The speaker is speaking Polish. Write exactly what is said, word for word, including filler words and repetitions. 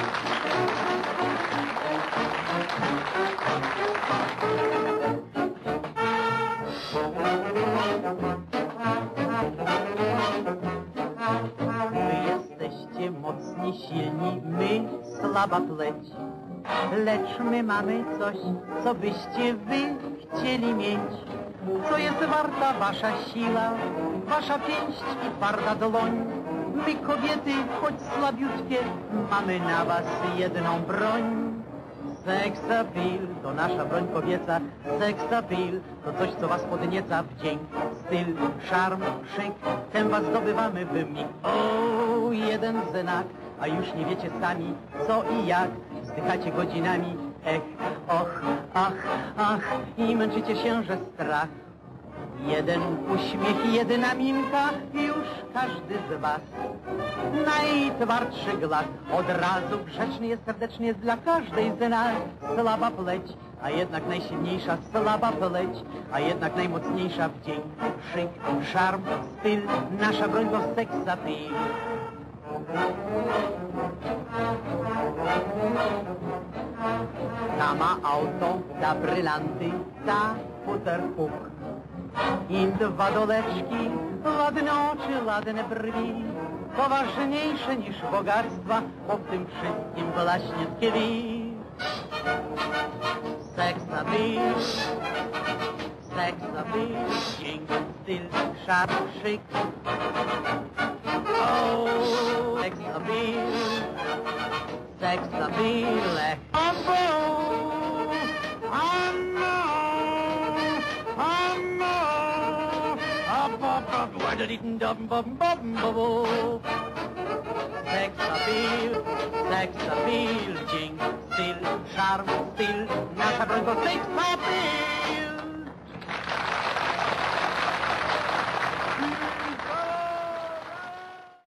Mocni, silni, my słaba pleć. Lecz my mamy coś, co byście wy chcieli mieć. Co jest warta wasza siła, wasza pięść i twarda dłoń. My kobiety, choć słabiutkie, mamy na was jedną broń. Seksapil to nasza broń kobieca, seksapil to coś, co was podnieca w dzień. Styl, szarm, szyk, ten was zdobywamy w mig. O, jeden znak, a już nie wiecie sami, co i jak. Wzdychacie godzinami, ech, och, ach, ach, i męczycie się, że strach. Jeden uśmiech i jedna minka, już każdy z was. Najtwardszy glaz, od razu grzeczny jest, serdeczny jest dla każdej z nas. Słaba pleć, a jednak najsilniejsza, słaba pleć, a jednak najmocniejsza w dzień. Szyk, szarm, styl, nasza broń to seksapil. Ta ma auto, ta brylanty, ta futerpuk. I dwa doleczki, ładne oczy, ładne brwi, poważniejsze niż bogactwa, bo w tym wszystkim właśnie tkwi. Seksapil, seksapil, dzień, styl, szarm, szyk. O, seksapil, seksapil, ech. Seksapil, seksapil, dzień, styl, szarm, styl, nasza broń to seksapil.